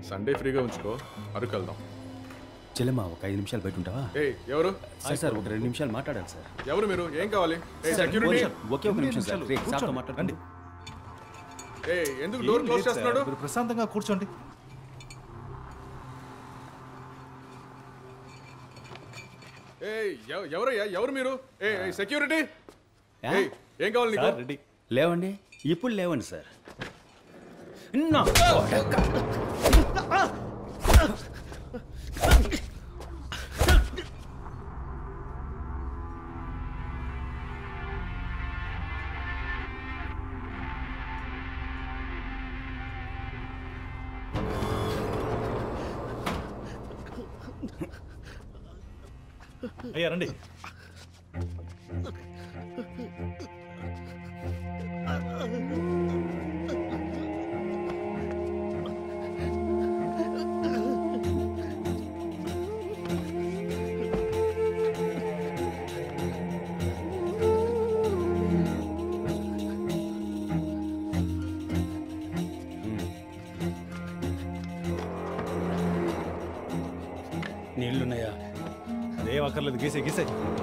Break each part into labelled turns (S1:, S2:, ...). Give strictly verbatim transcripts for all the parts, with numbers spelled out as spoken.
S1: Sunday ఫ్రీగా ఉంచుకో, అరకు వెళ్దాం.
S2: చెల్లెమ్మా ఒక ఐదు నిమిషాలు బయట ఉంటావా?
S1: ఏయ్ ఎవరు?
S2: సార్ సార్ ఒక రెండు నిమిషాలు మాట్లాడాలి సార్.
S1: ఎవరు మీరు? ఏం కావాలి?
S2: ఒకే ఒక నిమిషం సార్, సార్తో మాట్లాడండి.
S1: ఏయ్ ఎందుకు డోర్ క్లోజ్ చేస్తున్నాడు?
S3: మీరు ప్రశాంతంగా కూర్చోండి.
S1: ఏయ్ ఎవరయ్యా? ఎవరు మీరు? ఏ సెక్యూరిటీ, ఏం కావాలి నీకు?
S2: రెడీ లేవండి, ఇప్పుడు లేవండి సార్.
S3: అయ్యా రండి.
S2: నీళ్లున్నాయా?
S3: ఏం అక్కర్లేదు, గీసే గీసే.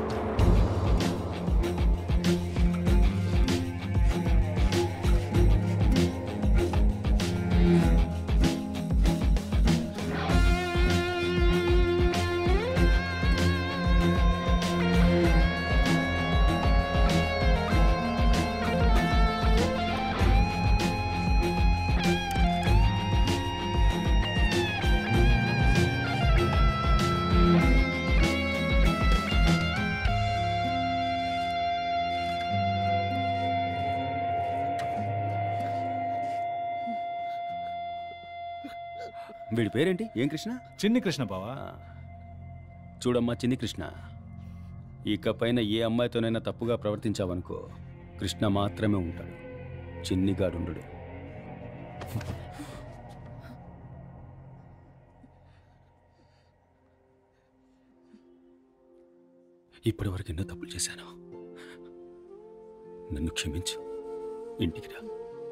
S2: వీడి పేరేంటి? ఏం కృష్ణ?
S3: చిన్ని కృష్ణ బావా.
S2: చూడమ్మా చిన్ని కృష్ణ, ఇకపైన ఏ అమ్మాయితోనైనా తప్పుగా ప్రవర్తించావనుకో కృష్ణ మాత్రమే ఉంటాడు, చిన్నిగాడు ఉండడు. ఇప్పటి వరకు ఎన్నో తప్పులు చేశాను, నన్ను క్షమించు, ఇంటికి రా.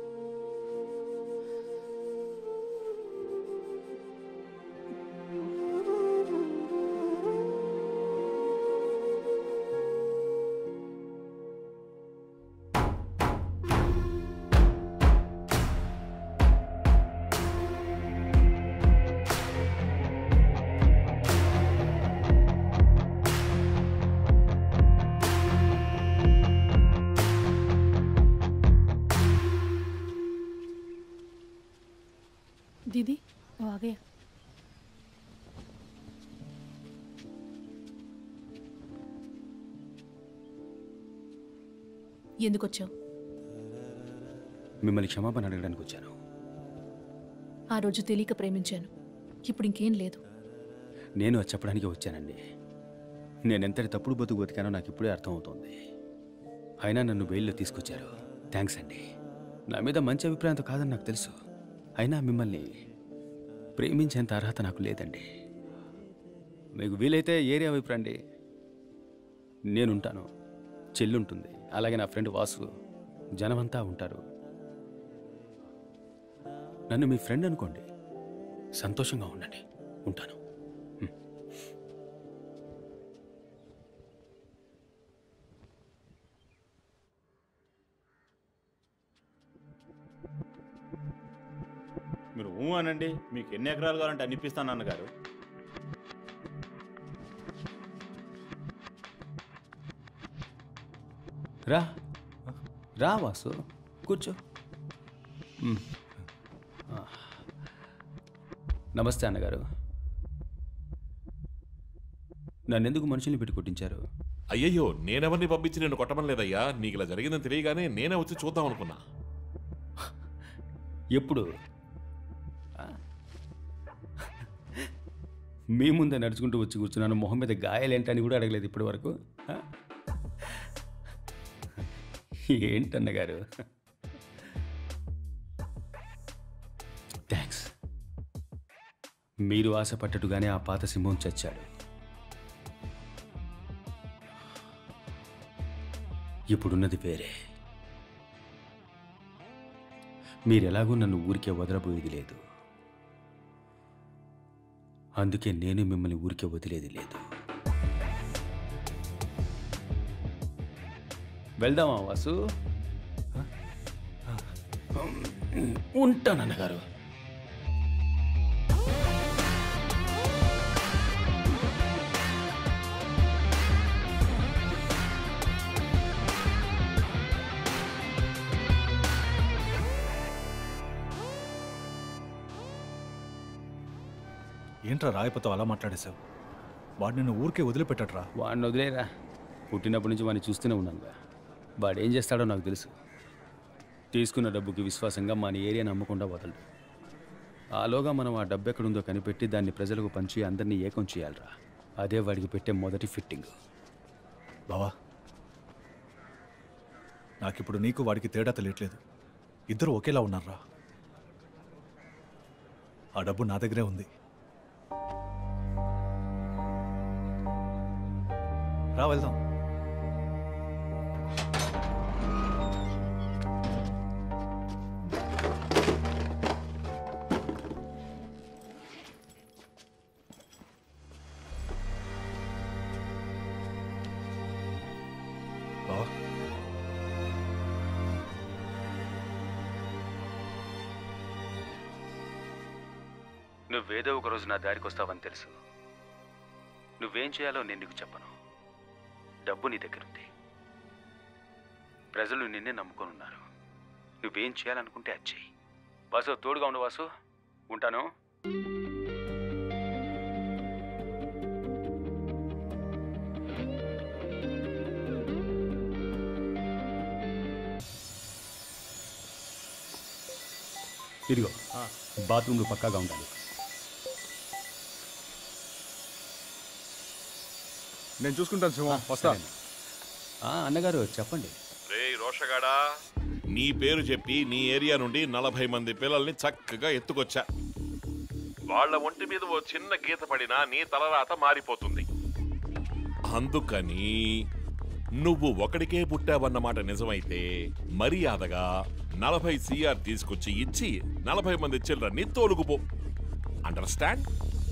S4: दीदी वो आ गया. ఎందుకు వచ్చావు?
S2: మిమ్మల్ని క్షమాపణ అడగడానికి వచ్చాను.
S4: ఆ రోజు తెలియక ప్రేమించాను, ఇప్పుడు ఇంకేం లేదు.
S2: నేను అది చెప్పడానికి వచ్చానండి. నేనెంతటి తప్పుడు బతుకు బతికానో నాకు ఇప్పుడే అర్థమవుతోంది. అయినా నన్ను బెయిల్లో తీసుకొచ్చారు, థ్యాంక్స్ అండి. నా మీద మంచి అభిప్రాయంతో కాదని నాకు తెలుసు, అయినా మిమ్మల్ని ప్రేమించేంత అర్హత నాకు లేదండి. మీకు వీలైతే ఏరియా వైపు రండి, నేనుంటాను, చెల్లుంటుంది, అలాగే నా ఫ్రెండ్ వాసు, జనమంతా ఉంటారు. నన్ను మీ ఫ్రెండ్ అనుకోండి, సంతోషంగా ఉండండి, ఉంటాను.
S5: మీరు ఊ అనండి, మీకు ఎన్ని ఎకరాలు కావాలంటే అన్ని ఇప్పిస్తాను అన్నగారు.
S2: రా రా వాసు, కూర్చో. నమస్తే అన్నగారు. నన్నెందుకు మనుషుల్ని పెట్టి కొట్టించారు?
S6: అయ్యయ్యో, నేనెవరిని పంపించి నేను కొట్టడం లేదయ్యా. నీకు ఇలా జరిగిందని తెలియగానే నేనే వచ్చి చూద్దాం అనుకున్నా.
S2: ఎప్పుడు? మీ ముందే నడుచుకుంటూ వచ్చి కూర్చున్నాను, మొహం మీద గాయాలేంటని కూడా అడగలేదు ఇప్పటి వరకు. ఏంటన్నగారు? థ్యాంక్స్. మీరు ఆశపట్టట్టుగానే ఆ పాత సింహం చచ్చాడు. ఇప్పుడున్నది వేరే. మీరెలాగూ నన్ను ఊరికే వదలబోయేది లేదు. అందుకే నేను మిమ్మల్ని ఊరికే వదిలేది లేదు. వెళ్దామా వాసు? ఉంటానన్నగారు.
S3: ఏంట్రా రాయపతో అలా మాట్లాడేశావు? వాడు నిన్ను ఊరికే వదిలిపెట్టట్రా.
S2: వాడిని వదిలేరా, పుట్టినప్పటి నుంచి వాడిని చూస్తూనే ఉన్నానుగా. వాడు ఏం చేస్తాడో నాకు తెలుసు. తీసుకున్న డబ్బుకి విశ్వాసంగా మన ఏరియా నమ్మకుండా వదలడు. ఆలోగా మనం ఆ డబ్బు ఎక్కడుందో కనిపెట్టి దాన్ని ప్రజలకు పంచి అందరినీ ఏకం చేయాలరా. అదే వాడికి పెట్టే మొదటి ఫిట్టింగ్.
S3: బావా, నాకిప్పుడు నీకు వాడికి తేడా తెలియట్లేదు. ఇద్దరు ఒకేలా ఉన్నారా. ఆ డబ్బు నా దగ్గరే ఉంది. రా వెళ్దాం. బావా,
S2: నువ్వేదో ఒక రోజు నా దారికి వస్తావని తెలుసు. నువ్వేం చేయాలో నేను నీకు చెప్పను. డబ్బు నీ దగ్గరుంది. ప్రజలు నిన్నే నమ్ముకొని ఉన్నారు. నువ్వేం చేయాలనుకుంటే అది చెయ్యి. వాసు, తోడుగా ఉండు వాసు. ఉంటాను. ఇదిగో బాత్రూమ్లు పక్కాగా ఉండాలి.
S1: నేను చూసుకుంటాను సింహం, వస్తా.
S2: అన్నగారు చెప్పండి.
S6: రే రోషగాడా, నీ పేరు చెప్పి నీ ఏరియా నుండి నలభై మంది పిల్లల్ని చక్కగా ఎత్తుకొచ్చా. వాళ్ళ ఒంటి మీద ఓ చిన్న గీత పడినా నీ తలరాత మారిపోతుంది. అందుకని నువ్వు ఒకడికే పుట్టావన్నమాట నిజమైతే మర్యాదగా నలభై సిఆర్ తీసుకొచ్చి ఇచ్చి నలభై మంది చిల్డ్రన్ని తోలుకుపో. అండర్స్టాండ్?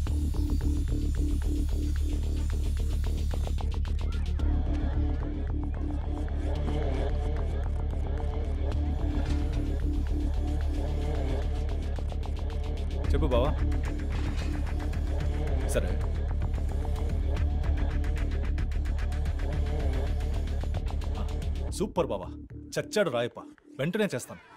S3: చెప్పు బావా. సరే, సూపర్ బావా, చచ్చాడు రాయప్ప. వెంటనే చేస్తాను.